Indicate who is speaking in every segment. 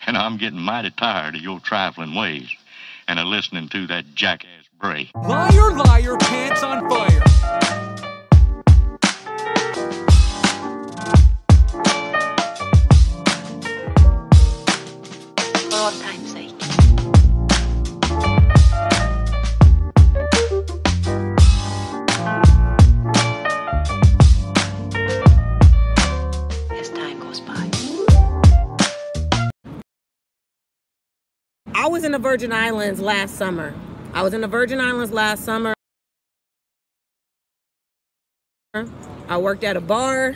Speaker 1: And I'm getting mighty tired of your trifling ways and of listening to that jackass Bray.
Speaker 2: Liar, liar, pants on fire.
Speaker 3: For old time's sake. As time goes by.
Speaker 4: I was in the Virgin Islands last summer. I worked at a bar.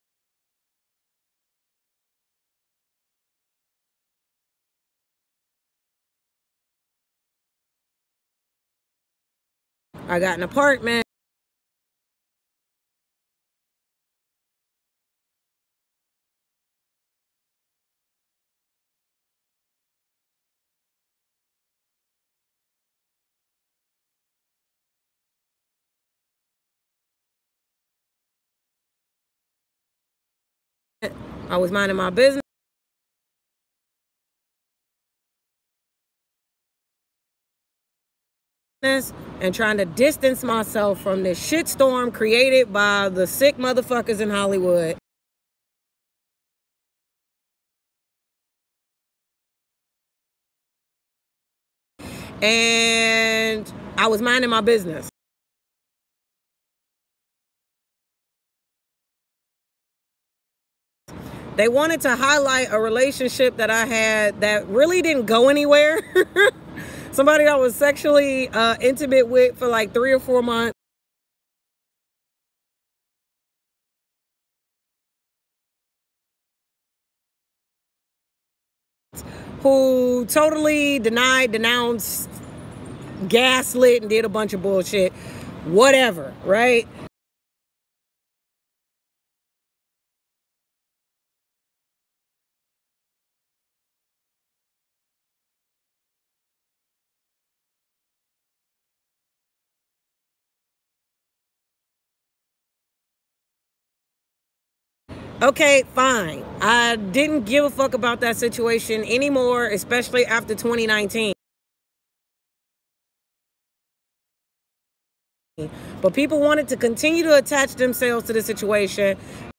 Speaker 4: I got an apartment. I was minding my business and trying to distance myself from this shitstorm created by the sick motherfuckers in Hollywood. And I was minding my business. They wanted to highlight a relationship that I had that really didn't go anywhere. Somebody I was sexually intimate with for like 3 or 4 months. Who totally denied, denounced, gaslit, and did a bunch of bullshit. Whatever, right? Okay, fine. I didn't give a fuck about that situation anymore, especially after 2019. But people wanted to continue to attach themselves to the situation.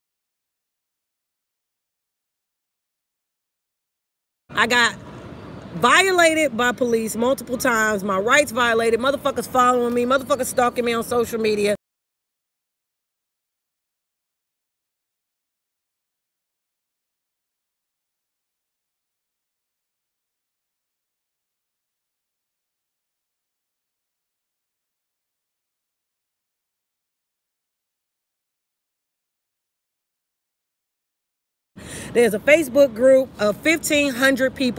Speaker 4: I got violated by police multiple times. My rights violated. Motherfuckers following me. Motherfuckers stalking me on social media. There's a Facebook group of 1,500 people.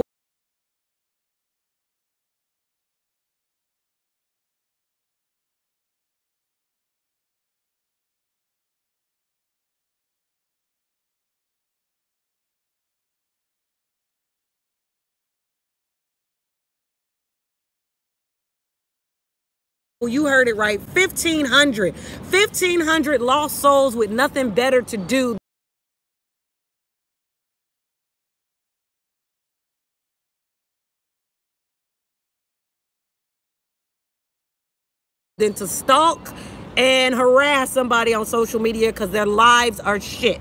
Speaker 4: You heard it right. 1,500. 1,500 lost souls with nothing better to do than to stalk and harass somebody on social media because their lives are shit.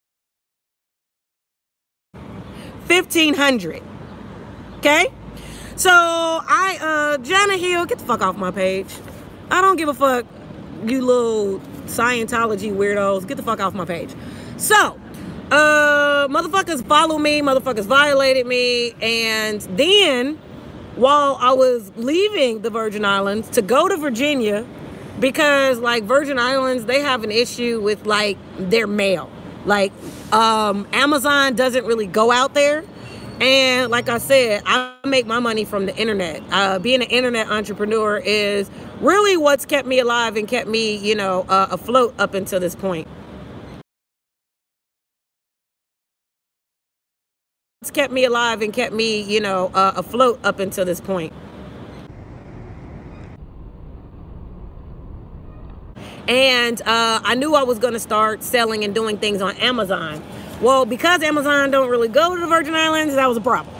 Speaker 4: $1,500. Okay? So Jana Hill, get the fuck off my page. I don't give a fuck, you little Scientology weirdos. Get the fuck off my page. So, motherfuckers follow me, motherfuckers violated me, and then while I was leaving the Virgin Islands to go to Virginia, because like Virgin Islands, they have an issue with like their mail. Like Amazon doesn't really go out there. And like I said, I make my money from the internet. Being an internet entrepreneur is really what's kept me alive and kept me, you know, afloat up until this point. It's kept me alive and kept me, you know, afloat up until this point. And I knew I was going to start selling and doing things on Amazon. Well, because Amazon don't really go to the Virgin Islands, that was a problem.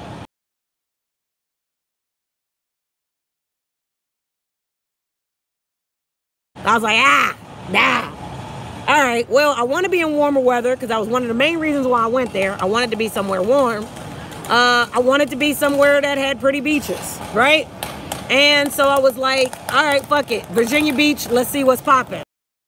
Speaker 4: I was like, nah. All right, well, I want to be in warmer weather because that was one of the main reasons why I went there. I wanted to be somewhere warm. I wanted to be somewhere that had pretty beaches, right? And so I was like, all right, fuck it. Virginia Beach, let's see what's popping.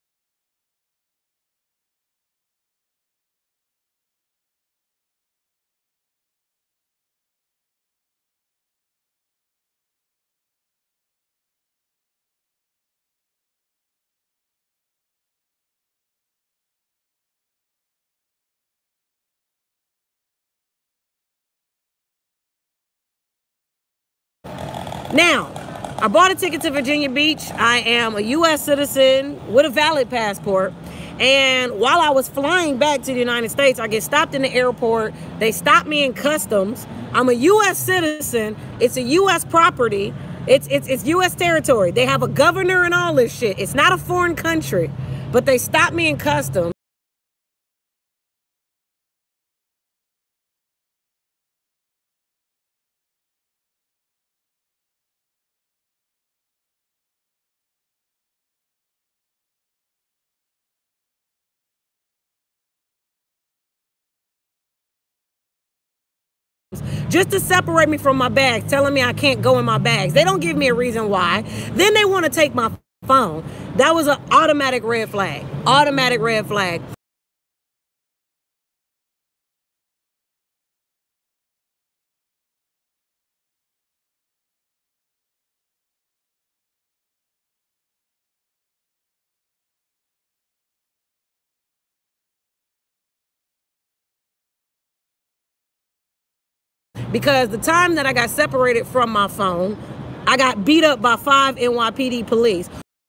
Speaker 4: Now, I bought a ticket to Virginia Beach. I am a U.S. citizen with a valid passport. And while I was flying back to the United States, I get stopped in the airport. They stopped me in customs. I'm a U.S. citizen. It's a U.S. property. It's U.S. territory. They have a governor and all this shit. It's not a foreign country. But they stopped me in customs. Just to separate me from my bags, telling me I can't go in my bags. They don't give me a reason why. Then they want to take my phone. That was an automatic red flag. Automatic red flag. Because the time that I got separated from my phone, I got beat up by 5 NYPD police.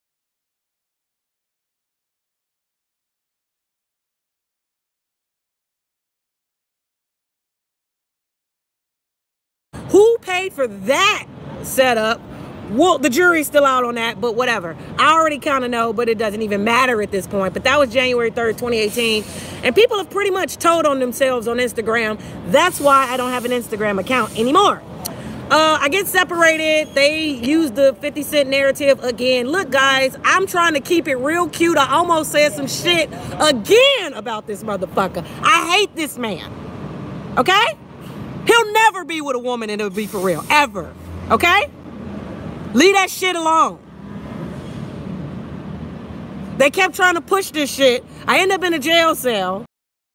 Speaker 4: Who paid for that setup? Well, the jury's still out on that, but whatever. I already kind of know, but it doesn't even matter at this point. But that was January 3rd, 2018. And people have pretty much told on themselves on Instagram. That's why I don't have an Instagram account anymore. I get separated. They use the 50 Cent narrative again. Look, guys, I'm trying to keep it real cute. I almost said some shit again about this motherfucker. I hate this man. Okay? He'll never be with a woman and it'll be for real. Ever. Okay? Leave that shit alone. They kept trying to push this shit. I ended up in a jail cell.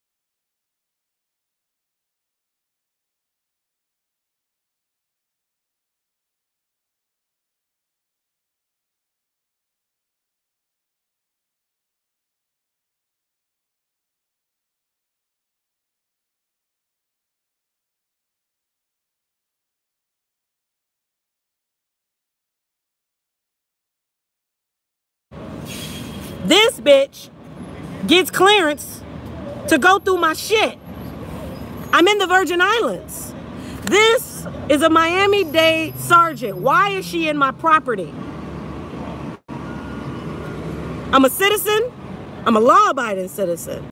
Speaker 4: This bitch gets clearance to go through my shit. I'm in the Virgin Islands. This is a Miami-Dade sergeant. Why is she in my property? I'm a citizen. I'm a law-abiding citizen.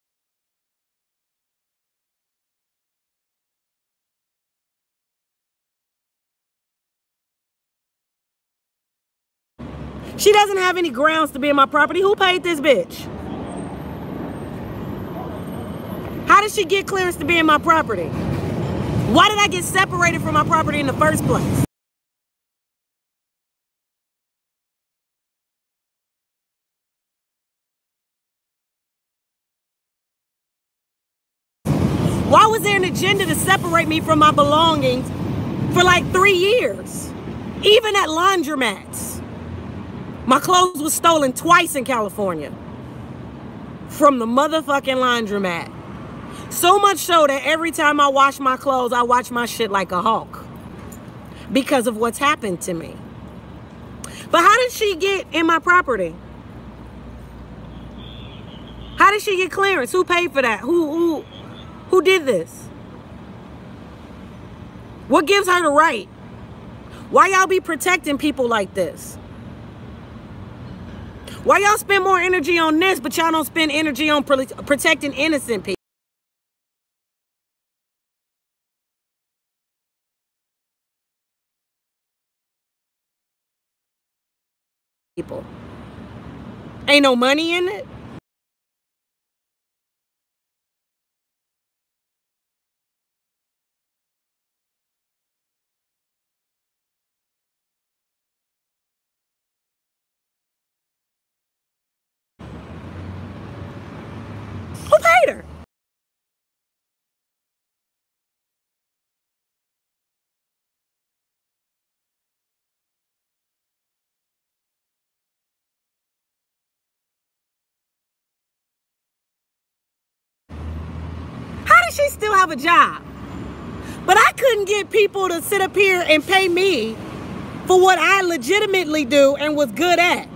Speaker 4: She doesn't have any grounds to be in my property. Who paid this bitch? How did she get clearance to be in my property? Why did I get separated from my property in the first place? Why was there an agenda to separate me from my belongings for like 3 years? Even at laundromats. My clothes were stolen twice in California. From the motherfucking laundromat. So much so that every time I wash my clothes, I wash my shit like a hawk. Because of what's happened to me. But how did she get in my property? How did she get clearance? Who paid for that? Who did this? What gives her the right? Why y'all be protecting people like this? Why y'all spend more energy on this, but y'all don't spend energy on protecting innocent people? Ain't no money in it? Who paid her? How does she still have a job? But I couldn't get people to sit up here and pay me for what I legitimately do and was good at.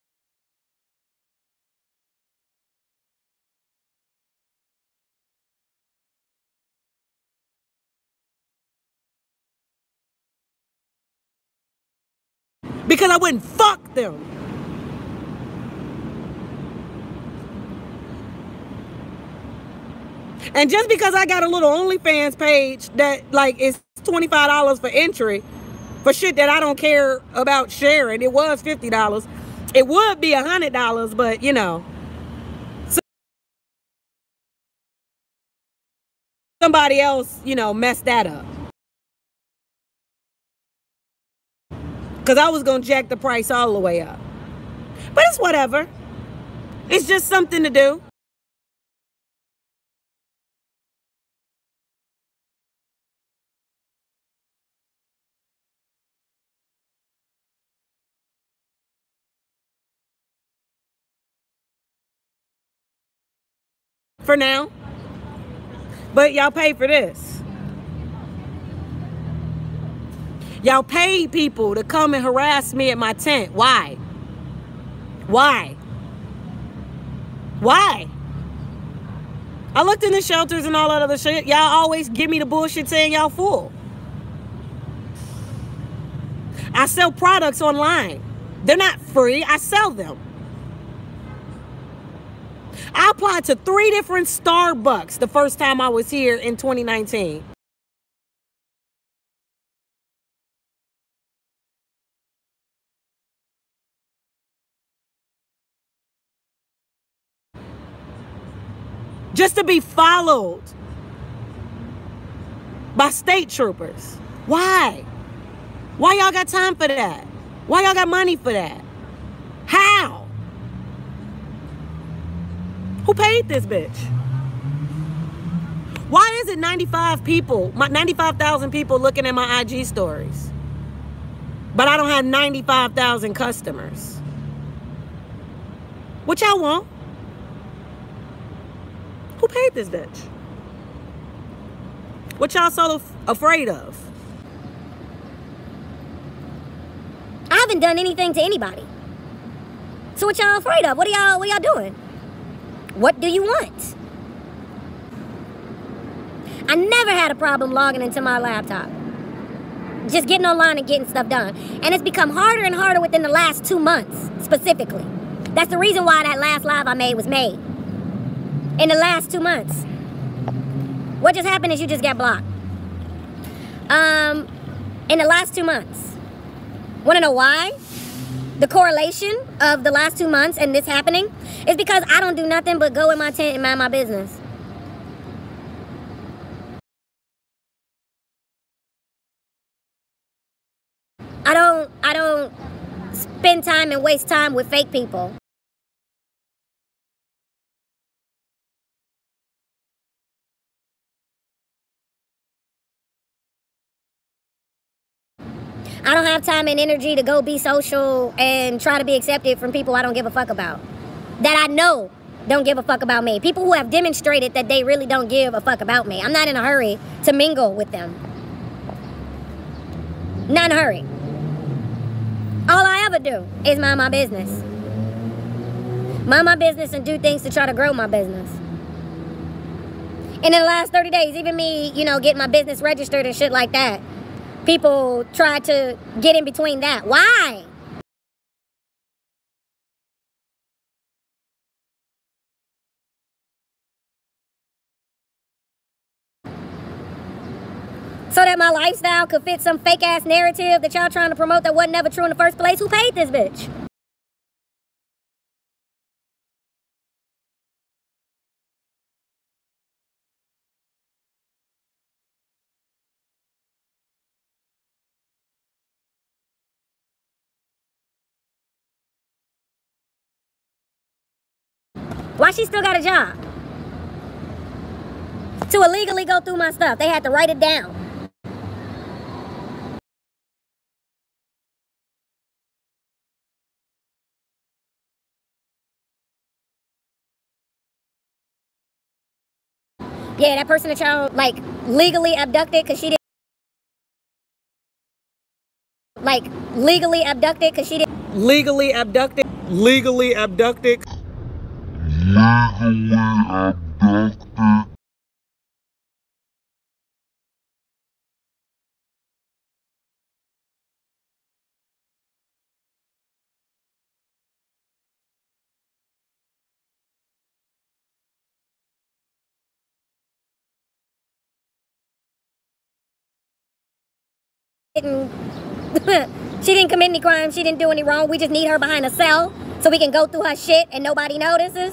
Speaker 4: Because I wouldn't fuck them. And just because I got a little OnlyFans page that like is $25 for entry for shit that I don't care about sharing. It was $50. It would be $100, but you know. Somebody else, you know, messed that up. Because I was going to jack the price all the way up. But it's whatever. It's just something to do. For now. But y'all pay for this. Y'all paid people to come and harass me at my tent. Why? Why? Why? I looked in the shelters and all that other shit. Y'all always give me the bullshit saying y'all full. I sell products online. They're not free. I sell them. I applied to 3 different Starbucks the first time I was here in 2019. Just to be followed by state troopers. Why? Why y'all got time for that? Why y'all got money for that? How? Who paid this bitch? Why is it 95,000 people looking at my IG stories, but I don't have 95,000 customers? What y'all want? Who paid this bitch? What y'all so afraid of?
Speaker 5: I haven't done anything to anybody. So what y'all afraid of? What are y'all doing? What do you want? I never had a problem logging into my laptop. Just getting online and getting stuff done. And it's become harder and harder within the last 2 months, specifically. That's the reason why that last live I made was made. In the last 2 months. What just happened is you just got blocked. In the last 2 months. Want to know why? The correlation of the last 2 months and this happening is because I don't do nothing but go in my tent and mind my business. I don't spend time and waste time with fake people. I don't have time and energy to go be social and try to be accepted from people I don't give a fuck about. That I know don't give a fuck about me. People who have demonstrated that they really don't give a fuck about me. I'm not in a hurry to mingle with them. Not in a hurry. All I ever do is mind my business. Mind my business and do things to try to grow my business. And in the last 30 days, even me, you know, getting my business registered and shit like that, people try to get in between that. Why? So that my lifestyle could fit some fake ass narrative that y'all trying to promote that wasn't never true in the first place? Who paid this bitch? Why she still got a job? To illegally go through my stuff. They had to write it down. Yeah, that person that y'all, like, legally abducted because she didn't... Like, legally abducted because she didn't...
Speaker 4: Legally abducted. Legally abducted.
Speaker 6: Legally abducted.
Speaker 5: She didn't commit any crime. She didn't do any wrong. We just need her behind a cell so we can go through her shit and nobody notices.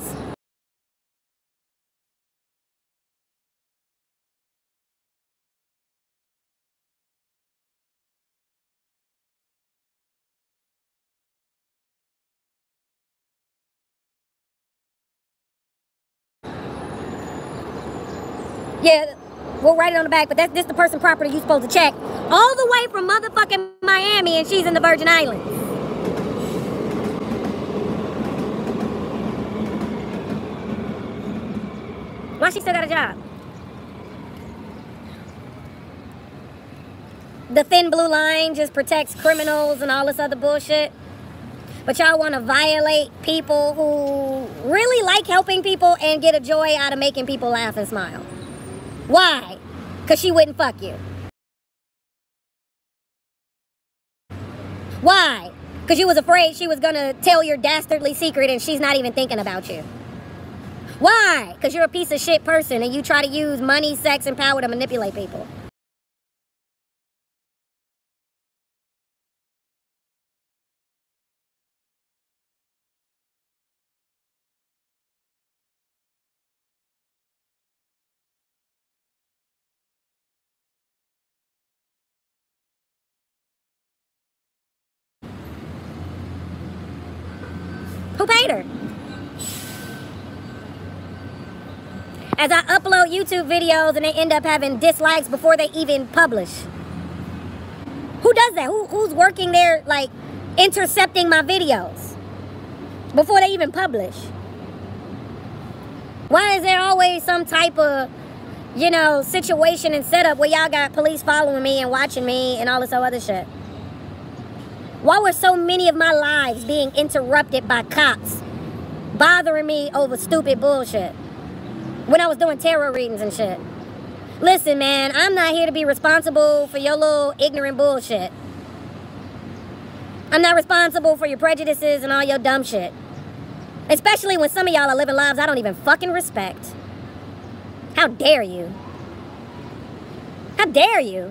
Speaker 5: Yeah, we'll write it on the back, but that's this the person property you supposed to check. All the way from motherfucking Miami, and she's in the Virgin Islands. Why she still got a job? The thin blue line just protects criminals and all this other bullshit. But y'all want to violate people who really like helping people and get a joy out of making people laugh and smile. Why? Because she wouldn't fuck you. Why? Because you was afraid she was going to tell your dastardly secret and she's not even thinking about you. Why? Because you're a piece of shit person and you try to use money, sex, and power to manipulate people. Who paid her? As I upload YouTube videos and they end up having dislikes before they even publish. Who does that? Who's working there, like, intercepting my videos before they even publish? Why is there always some type of, you know, situation and setup where y'all got police following me and watching me and all this other shit? Why were so many of my lives being interrupted by cops bothering me over stupid bullshit when I was doing tarot readings and shit? Listen, man, I'm not here to be responsible for your little ignorant bullshit. I'm not responsible for your prejudices and all your dumb shit. Especially when some of y'all are living lives I don't even fucking respect. How dare you? How dare you?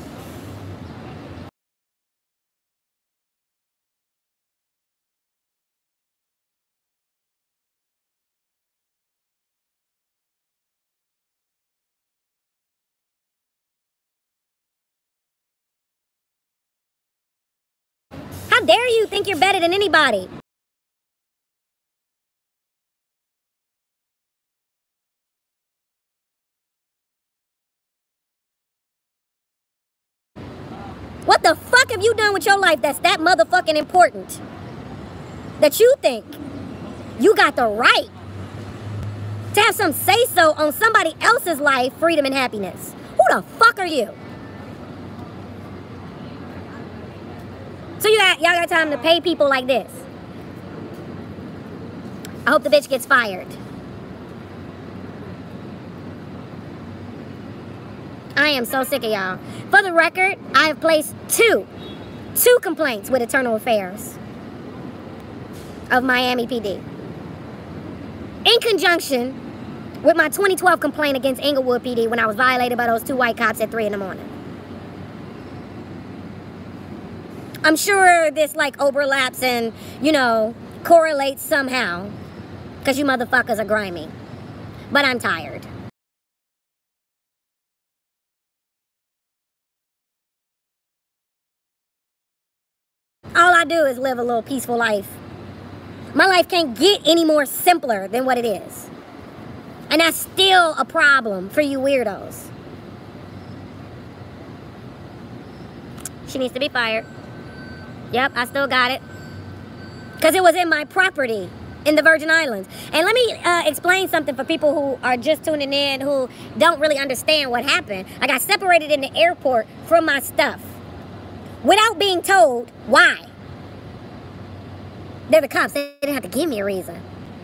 Speaker 5: How dare you think you're better than anybody? What the fuck have you done with with your life that's that motherfucking important, that you think you got the right to have some say-so on somebody else's life, freedom, and happiness. Who the fuck are you? So y'all got time to pay people like this. I hope the bitch gets fired. I am so sick of y'all. For the record, I have placed two complaints with Internal Affairs of Miami PD. In conjunction with my 2012 complaint against Inglewood PD when I was violated by those 2 white cops at 3 in the morning. I'm sure this like overlaps and, you know, correlates somehow. Because you motherfuckers are grimy. But I'm tired. All I do is live a little peaceful life. My life can't get any more simpler than what it is. And that's still a problem for you weirdos. She needs to be fired. Yep, I still got it. Because it was in my property in the Virgin Islands. And let me explain something for people who are just tuning in, who don't really understand what happened. I got separated in the airport from my stuff without being told why. They're the cops. They didn't have to give me a reason.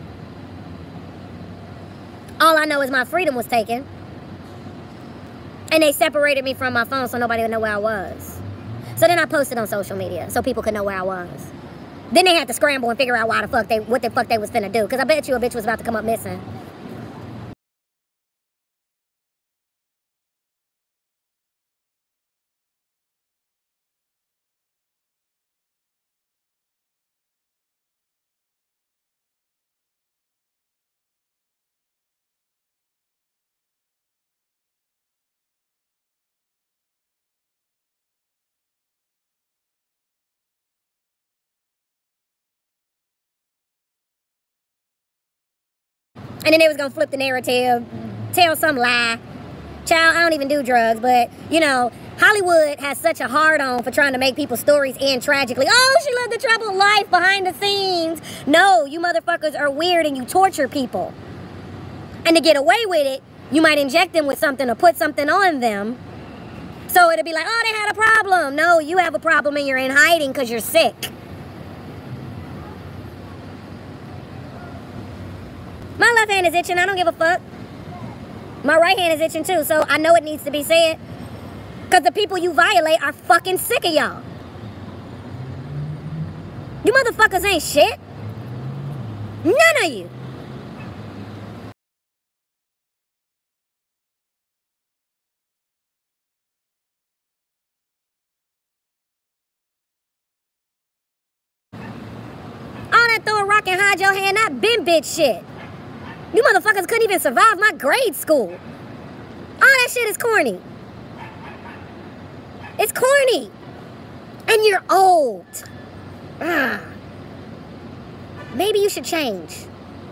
Speaker 5: All I know is my freedom was taken. And they separated me from my phone so nobody would know where I was. So then I posted on social media so people could know where I was. Then they had to scramble and figure out what the fuck they was finna do. Because I bet you a bitch was about to come up missing. And then they was gonna flip the narrative, tell some lie. Child, I don't even do drugs, but, you know, Hollywood has such a hard-on for trying to make people's stories end tragically. Oh, she lived a troubled life behind the scenes. No, you motherfuckers are weird and you torture people. And to get away with it, you might inject them with something or put something on them. So it'll be like, oh, they had a problem. No, you have a problem and you're in hiding because you're sick. My left hand is itching. I don't give a fuck. My right hand is itching too, so I know it needs to be said. Because the people you violate are fucking sick of y'all. You motherfuckers ain't shit. None of you. All that throw a rock and hide your hand, that been bitch shit. You motherfuckers couldn't even survive my grade school. All that shit is corny. It's corny. And you're old. Maybe you should change.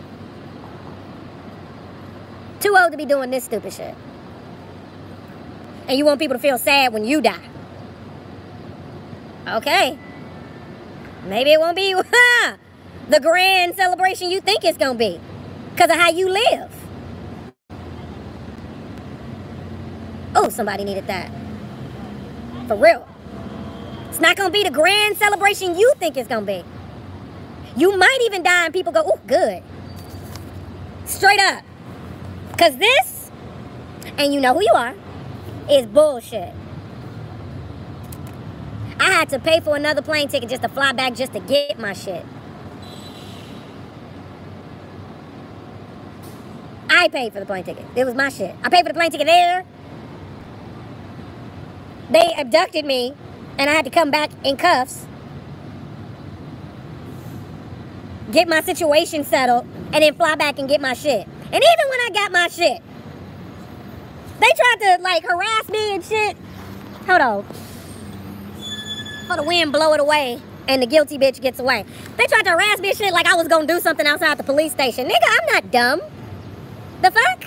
Speaker 5: Too old to be doing this stupid shit. And you want people to feel sad when you die. Okay. Maybe it won't be the grand celebration you think it's gonna be. Because of how you live. Oh, somebody needed that. For real. It's not going to be the grand celebration you think it's going to be. You might even die and people go, oh, good. Straight up. Because this, and you know who you are, is bullshit. I had to pay for another plane ticket just to fly back just to get my shit. I paid for the plane ticket. It was my shit. I paid for the plane ticket there. They abducted me, and I had to come back in cuffs, get my situation settled, and then fly back and get my shit. And even when I got my shit, they tried to, like, harass me and shit. Hold on. For the wind blow it away, and the guilty bitch gets away. They tried to harass me and shit like I was gonna do something outside the police station. Nigga, I'm not dumb. The fuck?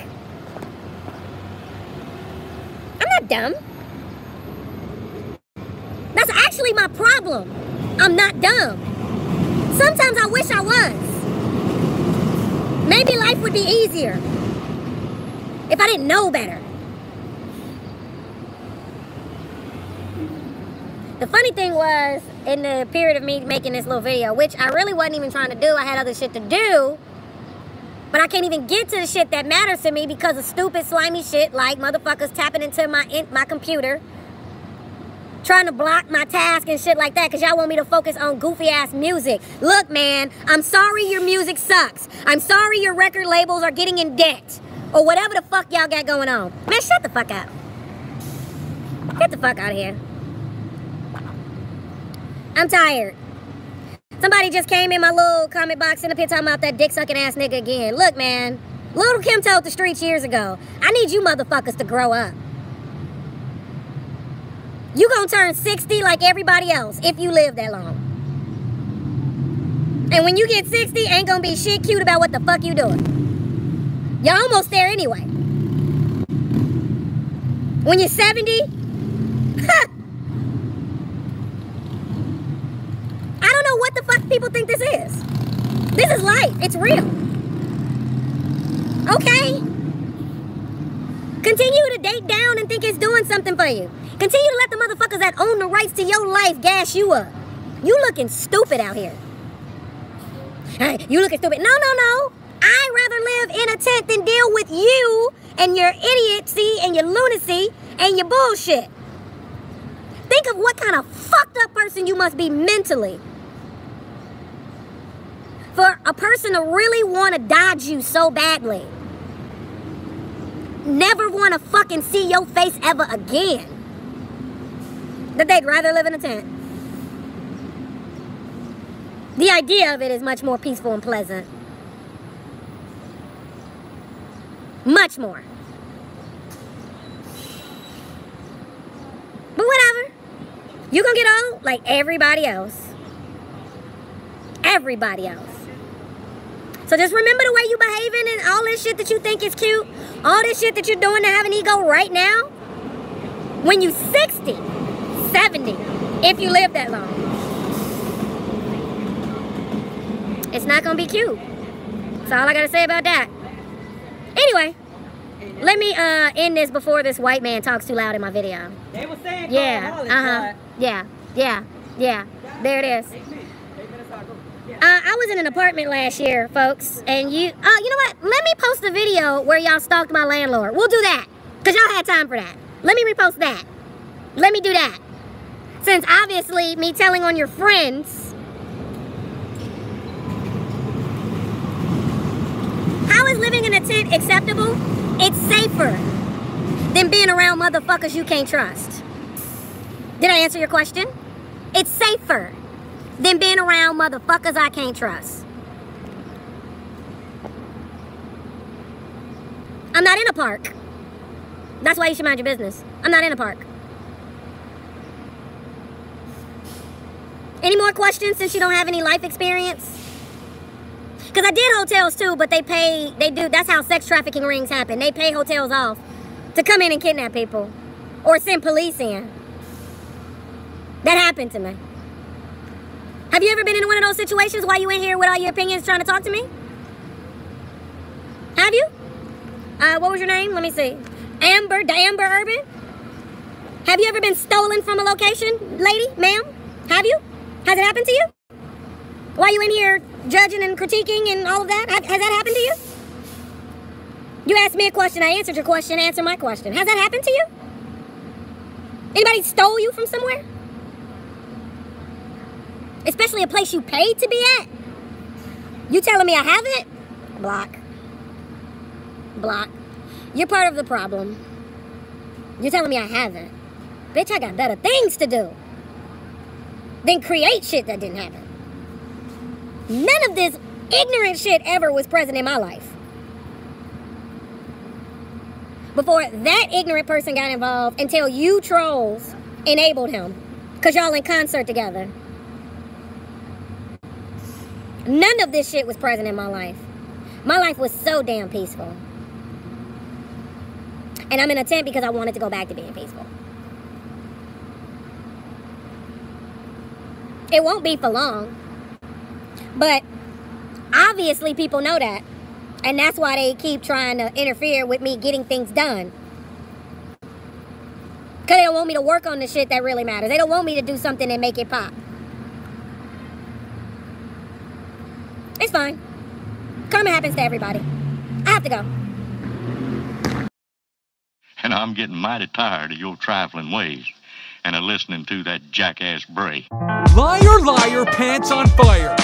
Speaker 5: I'm not dumb. That's actually my problem. I'm not dumb. Sometimes I wish I was. Maybe life would be easier if I didn't know better. The funny thing was, in the period of me making this little video, which I really wasn't even trying to do, I had other shit to do, but I can't even get to the shit that matters to me because of stupid, slimy shit like motherfuckers tapping into my computer, trying to block my task and shit like that because y'all want me to focus on goofy ass music. Look, man, I'm sorry your music sucks. I'm sorry your record labels are getting in debt. Or whatever the fuck y'all got going on. Man, shut the fuck up. Get the fuck out of here. I'm tired. Somebody just came in my little comment box in the pit talking about that dick sucking ass nigga again. Look, man, Little Kim told the streets years ago, I need you motherfuckers to grow up. You gonna turn 60 like everybody else if you live that long. And when you get 60, ain't gonna be shit cute about what the fuck you doing. You're almost there anyway. When you're 70, I don't know what the fuck people think this is. This is life. It's real. Okay? Continue to date down and think it's doing something for you. Continue to let the motherfuckers that own the rights to your life gas you up. You looking stupid out here. Hey, you looking stupid. No. I'd rather live in a tent than deal with you and your idiocy and your lunacy and your bullshit. Think of what kind of fucked up person you must be mentally for a person to really want to dodge you so badly. Never want to fucking see your face ever again. That they'd rather live in a tent. The idea of it is much more peaceful and pleasant. Much more. But whatever. You gonna get old like everybody else. Everybody else. So just remember the way you behaving and all this shit that you think is cute. All this shit that you're doing to have an ego right now. When you 60, 70, if you live that long. It's not gonna be cute. That's all I gotta say about that. Anyway, let me end this before this white man talks too loud in my video.
Speaker 4: They were saying
Speaker 5: Yeah, yeah. There it is. I was in an apartment last year, folks, and you know what? Let me post a video where y'all stalked my landlord. We'll do that, because y'all had time for that. Let me repost that. Let me do that. Since obviously me telling on your friends. How is living in a tent acceptable? It's safer than being around motherfuckers you can't trust. Did I answer your question? It's safer than being around motherfuckers I can't trust. I'm not in a park. That's why you should mind your business. I'm not in a park. Any more questions since you don't have any life experience? Because I did hotels too, but that's how sex trafficking rings happen. They pay hotels off to come in and kidnap people or send police in. That happened to me. Have you ever been in one of those situations while you in here with all your opinions trying to talk to me? Have you? What was your name? Let me see. Amber Urban? Have you ever been stolen from a location, lady, ma'am? Have you? Has it happened to you? While you in here judging and critiquing and all of that? Has that happened to you? You asked me a question, I answered your question, answer my question. Has that happened to you? Anybody stole you from somewhere? Especially a place you paid to be at? You telling me I haven't? Block. Block. You're part of the problem. You're telling me I haven't. Bitch, I got better things to do than create shit that didn't happen. None of this ignorant shit ever was present in my life before that ignorant person got involved until you trolls enabled him because y'all in concert together. None of this shit was present in my life. My life was so damn peaceful. And I'm in a tent because I wanted to go back to being peaceful. It won't be for long. But obviously people know that. And that's why they keep trying to interfere with me getting things done. Because they don't want me to work on the shit that really matters. They don't want me to do something and make it pop. It's fine. Karma happens to everybody. I have to go.
Speaker 1: And I'm getting mighty tired of your trifling ways and of listening to that jackass Bray.
Speaker 2: Liar, liar, pants on fire.